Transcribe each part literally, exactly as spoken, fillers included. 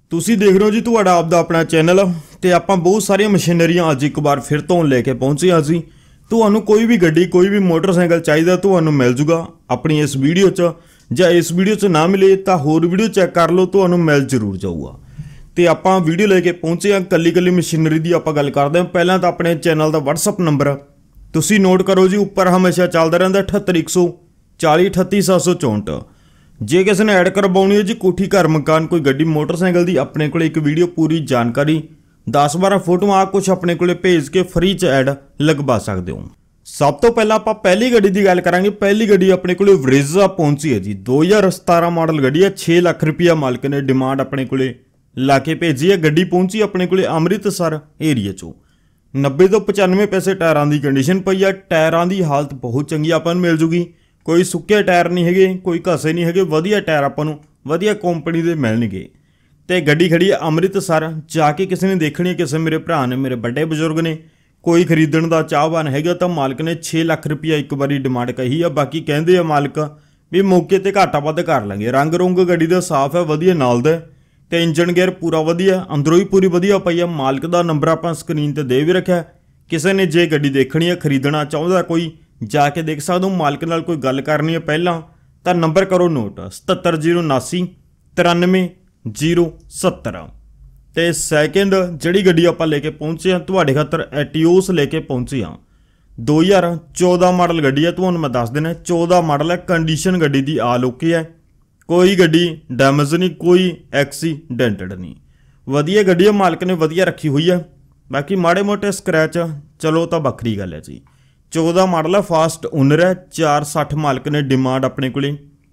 ਤੁਸੀਂ ਦੇਖ ਰਹੇ ਹੋ ਜੀ ਤੁਹਾਡਾ ਆਪਦਾ ਆਪਣਾ ਚੈਨਲ ਤੇ ਆਪਾਂ ਬਹੁਤ ਸਾਰੀਆਂ ਮਸ਼ੀਨਰੀਆਂ ਅੱਜ ਇੱਕ ਵਾਰ ਫਿਰ ਤੋਂ ਲੈ ਕੇ ਪਹੁੰਚੇ ਹਾਂ ਜੀ। ਤੁਹਾਨੂੰ ਕੋਈ ਵੀ ਗੱਡੀ ਕੋਈ ਵੀ ਮੋਟਰਸਾਈਕਲ ਚਾਹੀਦਾ ਤੁਹਾਨੂੰ ਮਿਲ ਜੂਗਾ ਆਪਣੀ ਇਸ ਵੀਡੀਓ 'ਚ, ਜਾਂ ਇਸ ਵੀਡੀਓ 'ਚ ਨਾ ਮਿਲੇ ਤਾਂ ਹੋਰ ਵੀਡੀਓ ਚੈੱਕ ਕਰ ਲਓ, ਤੁਹਾਨੂੰ ਮਿਲ ਜ਼ਰੂਰ ਜਾਊਗਾ। ਤੇ ਆਪਾਂ ਵੀਡੀਓ ਲੈ ਕੇ ਪਹੁੰਚੇ ਹਾਂ ਕੱਲੀ ਕੱਲੀ ਮਸ਼ੀਨਰੀ ਦੀ ਆਪਾਂ ਗੱਲ ਕਰਦੇ ਹਾਂ। ਪਹਿਲਾਂ ਤਾਂ ਆਪਣੇ ਚੈਨਲ ਦਾ WhatsApp ਨੰਬਰ ਤੁਸੀਂ ਨੋਟ ਕਰੋ ਜੀ, ਉੱਪਰ ਹਮੇਸ਼ਾ ਚੱਲਦਾ ਰਹਿੰਦਾ ਅਠੱਤਰ ਇੱਕ ਸੌ ਚਾਲੀ ਅਠੱਤੀ ਸੱਤ ਸੌ ਚੌਂਹਠ। ਜੇ ਕਿਸੇ ਨੇ ਐਡ ਕਰਵਾਉਣੀ है जी कोठी घर मकान कोई गड्डी मोटरसाइकिल की अपने को एक वीडियो पूरी जानकारी दस बारह फोटो आ कुछ अपने को भेज के फ्री च ऐड लगवा सकते हो। सब तो पहला आप पहली गड्डी की गल करांगे। पहली गड्डी अपने को वरेजा पहुंची है जी, दो हज़ार सतारह मॉडल गड्डी है। छे लाख रुपया मालिक ने डिमांड अपने को ला के भेजी है। गड्डी पहुंची अपने को अमृतसर एरिए चो। नब्बे तो पचानवे पैसे टायरां की कंडीशन पई है। टायरां की हालत बहुत चंगी अपन मिल जूगी, कोई सुक्के टायर नहीं है, कोई घसे नहीं है, वधिया टायर आपां नूं वधिया कंपनी दे मिलणगे। ते गड्डी खड़ी है अमृतसर। जाके किसी ने देखनी है, किसी मेरे भरा ने मेरे बड़े बजुर्ग ने कोई खरीदण दा चाहवान हैगा तो मालिक ने छे लाख रुपया एक बारी डिमांड कही है। बाकी कहंदे आ मालिक भी मौके ते घाटा वध कर लांगे। रंग रुंग गड्डी दा साफ है, वधिया नाल दा ते इंजन गेयर पूरा वधिया, अंदरों ही पूरी वधिया पई है। मालिक दा नंबर आपां स्क्रीन ते दे भी रखिया। किसी ने जे गड्डी देखनी है खरीदना चाहुंदा कोई जाके देख सकते हो। मालिक नाल कोई गल करनी है पहला तो नंबर करो नोट सतहत्तर जीरो उनासी तिरानवे जीरो सत्तर। तो सैकेंड जिहड़ी गड्डी आपां लेके पहुंचे हैं तुहाडे खातर एटियोस लेके पहुंचे हाँ। दो हज़ार चौदह मॉडल गड्डी है, तुहानूं मैं दस देना चौदह मॉडल है। कंडीशन गड्डी की आ ओके है, कोई गड्डी डैमेज नहीं, कोई एक्सीडेंटेड नहीं, वधिया गड्डी है। मालिक ने वधिया रखी हुई है। बाकी माड़े मोटे स्क्रैच चलो तो वक्री गल है जी। चौदह मॉडल है, फास्ट ओनर है। चार सठ मालिक ने डिमांड अपने को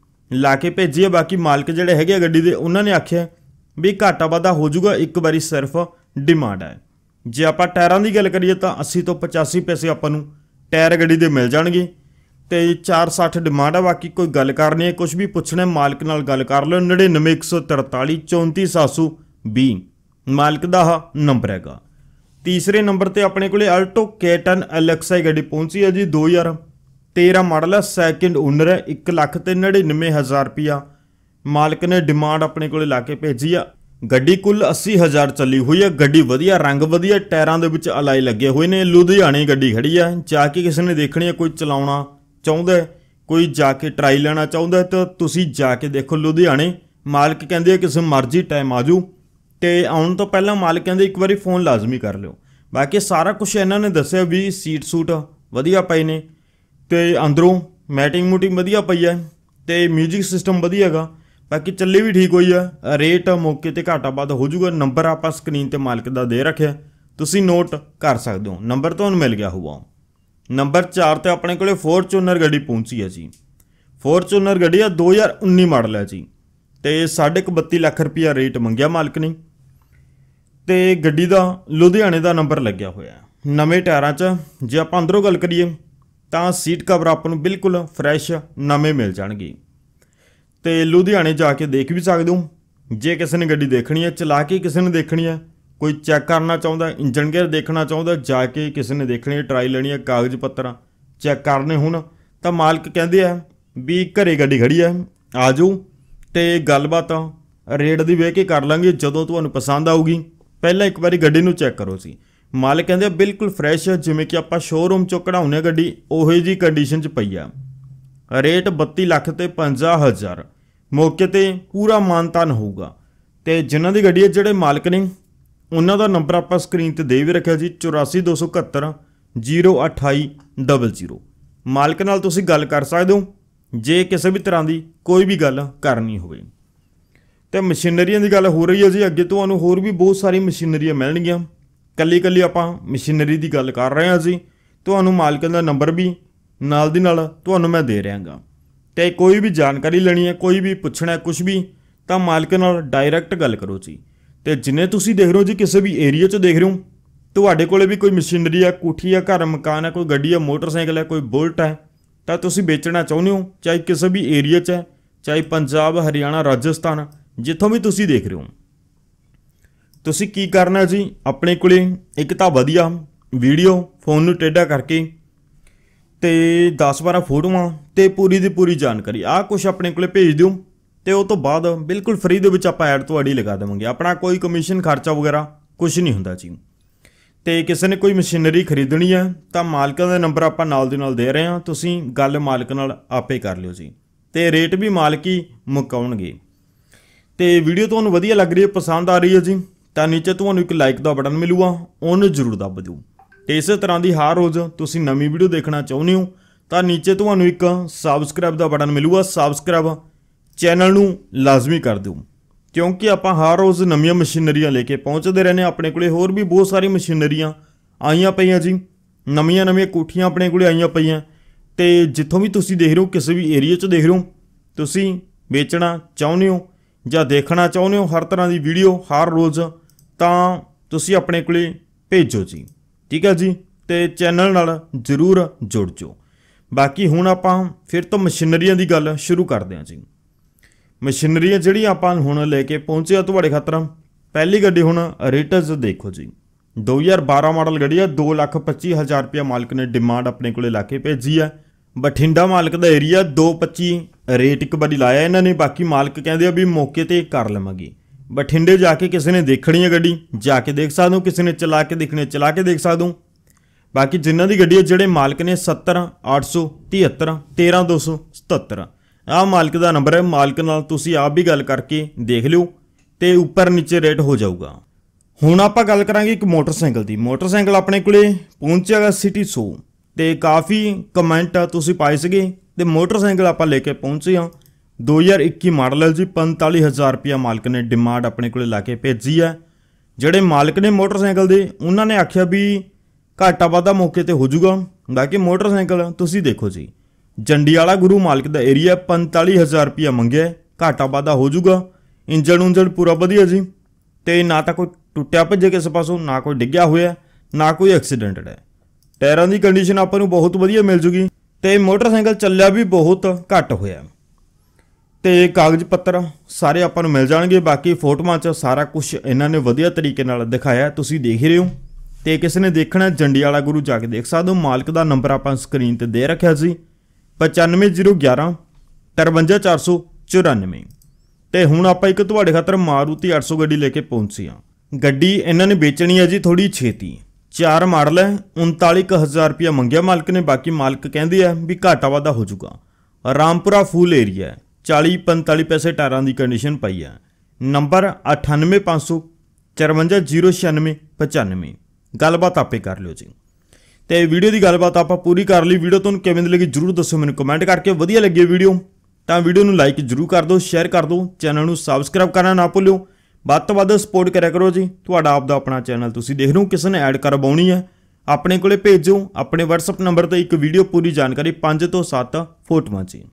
ला के भेजी है। बाकी मालिक जोड़े है गड्डी के उन्होंने आख्या भी घाटा वाधा हो जाऊगा, एक बारी सिर्फ डिमांड है। जे आप टायरों की गल करिए तो अस्सी तो पचासी पैसे आपू टायर गड्डी के मिल जाएंगे। तो चार सठ डिमांड है। बाकी कोई गल करनी है, कुछ भी पूछना है मालिक नाल गल कर लो। नड़िनवे एक सौ तरताली चौंती सात सौ भी मालिक का नंबर हैगा। तीसरे नंबर पर अपने को अल्टो के टेन एल एक्स आई गड्डी पहुंची है जी। दो हज़ार तेरह मॉडल है, सैकेंड ओनर है। एक लख तो नड़िनवे हज़ार रुपया मालिक ने डिमांड अपने को ला के भेजी है। गड्डी कुल अस्सी हज़ार चली हुई है। गड्डी वधिया, रंग वधिया, टायरों के विच अलाई लगे हुए ने। लुधियाने गड्डी खड़ी है। जाके किसी ने देखनी है, कोई चलाउणा चाहुंदा है, कोई जाके ट्राई लेना चाहुंदा है तो तुसीं जाके देखो लुधियाने। मालिक कहंदे आ किसी मर्जी टाइम आजू तो आने तो पहला मालिक कहते एक बार फोन लाजमी कर लो। बाकी सारा कुछ इन्होंने दसिया भी सीट सूट वधिया पए ने ते अंदरों मैटिंग मूटिंग वधिया पई है ते म्यूजिक सिस्टम वधिया गा। बाकी चली भी ठीक हुई है। रेट मौके ते घाटा वाधा हो जाऊगा। नंबर आप स्क्रीन ते मालिक का दे रखे, तुसीं नोट कर सकते हो। नंबर तुहानूं मिल गया होगा। नंबर चार ते अपने को फॉर्चूनर गड्डी पहुंची है जी। फॉर्चूनर गड्डी है, दो हज़ार उन्नी मॉडल है जी। तो साढ़े क बत्ती लख रुपया रेट मंगया मालिक ने। तो गड्डी का लुधियाने का नंबर लग्या होया नवे टायरों च। जे आप अंदरों गल करिए तो सीट कवर आप बिल्कुल फ्रैश नवे मिल जाएंगे। तो लुधियाने जाके देख भी सकते हो। जे किसी ने गड्डी देखनी है, चला के किसी ने देखनी है, कोई चैक करना चाहता है, इंजन गेयर देखना चाहता है, जाके किसी ने देखनी है, ट्राई लेनी है, कागज पत्र चैक करने होण तो मालिक कहते हैं भी घरे गड्डी खड़ी है आ जाओ तो गलबात रेट की वेख के कर लांगे जदों तुहानूं पसंद आऊगी। पहला एक बारी गड्डी नूं चैक करो सी। मालिक कहते बिल्कुल फ्रैश है, जिमें कि आप शोरूम चों कढ़ाउने गड्डी उही जी कंडीशन च पई आ। रेट बत्ती लख ते पंजाह हज़ार मौके ते पूरा मानतान होऊगा। तो जिन्हां दी गड्डी है जिहड़े मालिक ने उन्हां दा नंबर आप स्क्रीन ते दे भी रखिया जी, चौरासी दो सौ इकहत्तर जीरो अठाई डबल जीरो। मालिक नाल तुसीं गल कर सकते हो जे किसी भी तरह की कोई भी गल करनी होवे। तो मशीनरियां की गल हो रही है जी। अगे तुहानूं होर भी बहुत सारी मशीनरियां मिलणगियां। कल्ली कल्ली आपां मशीनरी की गल कर रहे हैं जी। तुहानूं मालिक का नंबर भी नाल दी नाल तुहानूं मैं दे रहा गा। तो कोई भी जानकारी लेनी है, कोई भी पुछना है कुछ भी तो मालिक नाल डायरैक्ट गल करो जी। तो जिन्हें तुसीं देख रहे हो जी किसी भी एरिए च देख रहे हो, तुहाडे कोले भी कोई मशीनरी है, कोठी है, घर मकान है, कोई गड्डी है, मोटरसाइकिल है, कोई बुलट है तो तुसीं बेचना चाहुंदे हो, चाहे किसी भी एरिए च है, चाहे पंजाब हरियाणा राजस्थान जिथों भी तुसीं देख रहे हो, तुसीं की करना जी अपने कोले एक तां वधिया वीडियो फोन नूं टेढ़ा करके ते दस बारह फोटोआं ते पूरी दी पूरी जानकारी आ कुछ अपने कोले भेज दिओ ਤੇ ਉਹ ਤੋਂ ਬਾਅਦ ਬਿਲਕੁਲ ਫ੍ਰੀ ਦੇ ਵਿੱਚ ਆਪਾਂ ਐਡ ਤੁਹਾਡੀ ਲਗਾ ਦੇਵਾਂਗੇ। ਆਪਣਾ ਕੋਈ ਕਮਿਸ਼ਨ ਖਰਚਾ ਵਗੈਰਾ ਕੁਝ ਨਹੀਂ ਹੁੰਦਾ ਜੀ। ਤੇ ਕਿਸੇ ਨੇ ਕੋਈ ਮਸ਼ੀਨਰੀ ਖਰੀਦਣੀ ਹੈ ਤਾਂ ਮਾਲਕਾਂ ਦਾ ਨੰਬਰ ਆਪਾਂ ਨਾਲ ਦੇ ਨਾਲ ਦੇ ਰਹੇ ਹਾਂ, ਤੁਸੀਂ ਗੱਲ ਮਾਲਕ ਨਾਲ ਆਪੇ ਕਰ ਲਿਓ ਜੀ। ਤੇ ਰੇਟ ਵੀ ਮਾਲਕ ਹੀ ਮੁਕਾਉਣਗੇ। ਤੇ ਵੀਡੀਓ ਤੁਹਾਨੂੰ ਵਧੀਆ ਲੱਗ ਰਹੀ ਹੈ, ਪਸੰਦ ਆ ਰਹੀ ਹੈ ਜੀ, ਤਾਂ ਨੀਚੇ ਤੁਹਾਨੂੰ ਇੱਕ ਲਾਈਕ ਦਾ ਬਟਨ ਮਿਲੂਗਾ, ਉਹਨੂੰ ਜ਼ਰੂਰ ਦੱਬ ਦਿਓ। ਤੇ ਇਸੇ ਤਰ੍ਹਾਂ ਦੀ ਹਰ ਰੋਜ਼ ਤੁਸੀਂ ਨਵੀਂ ਵੀਡੀਓ ਦੇਖਣਾ ਚਾਹੁੰਦੇ ਹੋ ਤਾਂ ਨੀਚੇ ਤੁਹਾਨੂੰ ਇੱਕ ਸਬਸਕ੍ਰਾਈਬ ਦਾ ਬਟਨ ਮਿਲੂਗਾ, ਸਬਸਕ੍ਰਾਈਬ ਚੈਨਲ ਨੂੰ ਲਾਜ਼ਮੀ ਕਰ ਦਿਓ, ਕਿਉਂਕਿ ਆਪਾਂ ਹਰ ਰੋਜ਼ ਨਵੀਆਂ ਮਸ਼ੀਨਰੀਆਂ ਲੈ ਕੇ ਪਹੁੰਚਦੇ ਰਹਿੰਦੇ। ਆਪਣੇ ਕੋਲੇ ਹੋਰ ਵੀ ਬਹੁਤ ਸਾਰੀ ਮਸ਼ੀਨਰੀਆਂ ਆਈਆਂ ਪਈਆਂ ਜੀ, ਨਵੀਆਂ ਨਵੀਆਂ ਕੋਠੀਆਂ ਆਪਣੇ ਕੋਲੇ ਆਈਆਂ ਪਈਆਂ। ਤੇ ਜਿੱਥੋਂ ਵੀ ਤੁਸੀਂ ਦੇਖ ਰਹੇ ਹੋ, ਕਿਸੇ ਵੀ ਏਰੀਆ 'ਚ ਦੇਖ ਰਹੇ ਹੋ, ਤੁਸੀਂ ਵੇਚਣਾ ਚਾਹੁੰਦੇ ਹੋ ਜਾਂ ਦੇਖਣਾ ਚਾਹੁੰਦੇ ਹੋ ਹਰ ਤਰ੍ਹਾਂ ਦੀ ਵੀਡੀਓ ਹਰ ਰੋਜ਼, ਤਾਂ ਤੁਸੀਂ ਆਪਣੇ ਕੋਲੇ ਭੇਜੋ ਜੀ, ਠੀਕ ਹੈ ਜੀ। ਤੇ ਚੈਨਲ ਨਾਲ ਜ਼ਰੂਰ ਜੁੜ ਜਾਓ। ਬਾਕੀ ਹੁਣ ਆਪਾਂ ਫਿਰ ਤੋਂ ਮਸ਼ੀਨਰੀਆਂ ਦੀ ਗੱਲ ਸ਼ੁਰੂ ਕਰਦੇ ਹਾਂ ਜੀ। ਮਸ਼ੀਨਰੀਆਂ ਜਿਹੜੀਆਂ ਆਪਾਂ ਹੁਣ ਲੈ ਕੇ ਪਹੁੰਚੇ ਆ ਤੁਹਾਡੇ ਖਾਤਰ, ਪਹਿਲੀ ਗੱਡੀ ਹੁਣ ਰੇਟਸ ਦੇਖੋ ਜੀ। ਦੋ ਹਜ਼ਾਰ ਬਾਰਾਂ ਮਾਡਲ ਗੱਡੀ ਆ, ਦੋ ਲੱਖ ਪੱਚੀ ਹਜ਼ਾਰ ਰੁਪਇਆ ਮਾਲਕ ਨੇ ਡਿਮਾਂਡ ਆਪਣੇ ਕੋਲੇ ਲਾ ਕੇ ਭੇਜੀ ਆ। ਬਠਿੰਡਾ ਮਾਲਕ ਦਾ ਏਰੀਆ, ਦੋ ਪੱਚੀ ਰੇਟ ਇੱਕ ਵਾਰੀ ਲਾਇਆ ਇਹਨਾਂ ਨੇ। ਬਾਕੀ ਮਾਲਕ ਕਹਿੰਦੇ ਆ ਵੀ ਮੌਕੇ ਤੇ ਕਰ ਲਵਾਂਗੇ। ਬਠਿੰਡੇ ਜਾ ਕੇ ਕਿਸੇ ਨੇ ਦੇਖਣੀ ਹੈ ਗੱਡੀ, ਜਾ ਕੇ ਦੇਖ ਸਕਦੇ ਹੋ, ਕਿਸੇ ਨੇ ਚਲਾ ਕੇ ਦੇਖਣੀ ਚਲਾ ਕੇ ਦੇਖ ਸਕਦੇ ਹੋ। ਬਾਕੀ ਜਿਨ੍ਹਾਂ ਦੀ ਗੱਡੀ ਹੈ, ਜਿਹੜੇ ਮਾਲਕ ਨੇ ਸੱਤਰ ਅੱਠ ਸੌ ਤਿਹੱਤਰ ਤੇਰ੍ਹਾਂ ਦੋ ਸੌ ਸਤੱਤਰ, ਆਹ ਮਾਲਕ ਦਾ ਨੰਬਰ ਹੈ। ਮਾਲਕ ਨਾਲ ਤੁਸੀਂ ਆਪ ਵੀ ਗੱਲ ਕਰਕੇ ਦੇਖ ਲਿਓ ਤੇ ਉੱਪਰ ਨੀਚੇ ਰੇਟ ਹੋ ਜਾਊਗਾ। ਹੁਣ ਆਪਾਂ ਗੱਲ ਕਰਾਂਗੇ ਇੱਕ ਮੋਟਰਸਾਈਕਲ ਦੀ। ਮੋਟਰਸਾਈਕਲ ਆਪਣੇ ਕੋਲੇ ਪਹੁੰਚਿਆਗਾ ਸਿਟੀ ਸੌ, ਤੇ ਕਾਫੀ ਕਮੈਂਟ ਤੁਸੀਂ ਪਾਏ ਸੀਗੇ ਤੇ ਮੋਟਰਸਾਈਕਲ ਆਪਾਂ ਲੈ ਕੇ ਪਹੁੰਚੇ ਹਾਂ। ਦੋ ਹਜ਼ਾਰ ਇੱਕੀ ਮਾਡਲ ਹੈ ਜੀ, ਪੰਤਾਲੀ ਹਜ਼ਾਰ ਰੁਪਇਆ ਮਾਲਕ ਨੇ ਡਿਮਾਂਡ ਆਪਣੇ ਕੋਲੇ ਲਾ ਕੇ ਭੇਜੀ ਹੈ। ਜਿਹੜੇ ਮਾਲਕ ਨੇ ਮੋਟਰਸਾਈਕਲ ਦੇ, ਉਹਨਾਂ ਨੇ ਆਖਿਆ ਵੀ ਘਾਟਾ ਵਾਧਾ ਮੌਕੇ ਤੇ ਹੋ ਜਾਊਗਾ। ਬਾਕੀ ਮੋਟਰਸਾਈਕਲ ਤੁਸੀਂ ਦੇਖੋ ਜੀ, ਜੰਡੀਆਲਾ ਗੁਰੂ ਮਾਲਕ ਦਾ ਏਰੀਆ, ਪੰਤਾਲੀ ਹਜ਼ਾਰ ਰੁਪਇਆ ਮੰਗਿਆ, ਘਾਟਾ ਵਾਧਾ ਹੋ ਜਾਊਗਾ। ਇੰਜਣ ਉਂਜਣ ਪੂਰਾ ਵਧੀਆ ਜੀ, ਤੇ ਨਾ ਤਾਂ ਕੋਈ ਟੁੱਟਿਆ ਭੱਜੇ ਕਿਸੇ ਪਾਸੋਂ, ਨਾ ਕੋਈ ਡਿੱਗਿਆ ਹੋਇਆ, ਨਾ ਕੋਈ ਐਕਸੀਡੈਂਟਡ ਹੈ। ਟਾਇਰਾਂ ਦੀ ਕੰਡੀਸ਼ਨ ਆਪਾਂ ਨੂੰ ਬਹੁਤ ਵਧੀਆ ਮਿਲ ਜੂਗੀ। ਤੇ ਮੋਟਰਸਾਈਕਲ ਚੱਲਿਆ ਵੀ ਬਹੁਤ ਘੱਟ ਹੋਇਆ। ਤੇ ਕਾਗਜ਼ ਪੱਤਰ ਸਾਰੇ ਆਪਾਂ ਨੂੰ ਮਿਲ ਜਾਣਗੇ। ਬਾਕੀ ਫੋਟੋਆਂ 'ਚ ਸਾਰਾ ਕੁਝ ਇਹਨਾਂ ਨੇ ਵਧੀਆ ਤਰੀਕੇ ਨਾਲ ਦਿਖਾਇਆ, ਤੁਸੀਂ ਦੇਖ ਰਹੇ ਹੋ। ਤੇ ਕਿਸੇ ਨੇ ਦੇਖਣਾ ਜੰਡੀਆਲਾ ਗੁਰੂ ਜਾ ਕੇ ਦੇਖ ਸਕਦੇ ਹੋ। ਮਾਲਕ ਦਾ ਨੰਬਰ ਆਪਾਂ ਸਕਰੀਨ ਤੇ ਦੇ ਰੱਖਿਆ ਸੀ, ਪਚਾਨਵੇਂ ਜ਼ੀਰੋ ਗਿਆਰਾਂ ਤਰਵੰਜਾ ਚਾਰ ਸੌ ਚੁਰਾਨਵੇਂ। ਤੇ ਹੁਣ ਆਪਾਂ ਇੱਕ ਤੁਹਾਡੇ ਖਾਤਰ ਮਾਰੂਤੀ ਅੱਠ ਸੌ ਗੱਡੀ ਲੈ ਕੇ ਪਹੁੰਚੇ ਹਾਂ। ਗੱਡੀ ਇਹਨਾਂ ਨੇ ਵੇਚਣੀ ਹੈ ਜੀ ਥੋੜੀ ਛੇਤੀ। ਚਾਰ ਮਾਡਲ ਹੈ, ਉਨਤਾਲੀ ਕੁ ਹਜ਼ਾਰ ਰੁਪਇਆ ਮੰਗਿਆ ਮਾਲਕ ਨੇ। ਬਾਕੀ ਮਾਲਕ ਕਹਿੰਦੇ ਆ ਵੀ ਘਾਟਾ ਵਾਧਾ ਹੋ ਜਾਊਗਾ। ਰਾਮਪੁਰਾ ਫੂਲ ਏਰੀਆ, ਚਾਲੀ ਪੰਤਾਲੀ ਪੈਸੇ ਟਾਇਰਾਂ ਦੀ ਕੰਡੀਸ਼ਨ ਪਈ ਹੈ। ਨੰਬਰ ਅਠਾਨਵੇਂ ਪੰਜ ਸੌ ਚਰਵੰਜਾ ਜ਼ੀਰੋ ਛਿਆਨਵੇਂ ਪਚਾਨਵੇਂ। ਗੱਲਬਾਤ ਆਪੇ ਕਰ ਲਿਓ ਜੀ। ਤੇ ਵੀਡੀਓ ਦੀ ਗੱਲਬਾਤ ਆਪਾਂ ਪੂਰੀ ਕਰ ਲਈ। ਵੀਡੀਓ ਤੁਹਾਨੂੰ ਕਿਵੇਂ ਦੀ ਲੱਗੀ ਜਰੂਰ ਦੱਸੋ ਮੈਨੂੰ ਕਮੈਂਟ ਕਰਕੇ। ਵਧੀਆ ਲੱਗੀ ਵੀਡੀਓ ਤਾਂ ਵੀਡੀਓ ਨੂੰ ਲਾਈਕ ਜਰੂਰ ਕਰ ਦਿਓ, ਸ਼ੇਅਰ ਕਰ ਦਿਓ, ਚੈਨਲ ਨੂੰ ਸਬਸਕ੍ਰਾਈਬ ਕਰਨਾ ਨਾ ਭੁੱਲਿਓ। ਵੱਧ ਤੋਂ ਵੱਧ ਸਪੋਰਟ ਕਰਿਆ ਕਰੋ ਜੀ। ਤੁਹਾਡਾ ਆਪ ਦਾ ਆਪਣਾ ਚੈਨਲ ਤੁਸੀਂ ਦੇਖ ਰਹੇ ਹੋ, ਕਿਸੇ ਨੇ ਐਡ ਕਰਵਾਉਣੀ ਹੈ ਆਪਣੇ ਕੋਲੇ ਭੇਜੋ। ਆਪਣੇ WhatsApp ਨੰਬਰ ਤੇ ਇੱਕ ਵੀਡੀਓ ਪੂਰੀ ਜਾਣਕਾਰੀ ਪੰਜ ਤੋਂ ਸੱਤ ਫੋਟੋਆਂ 'ਚ।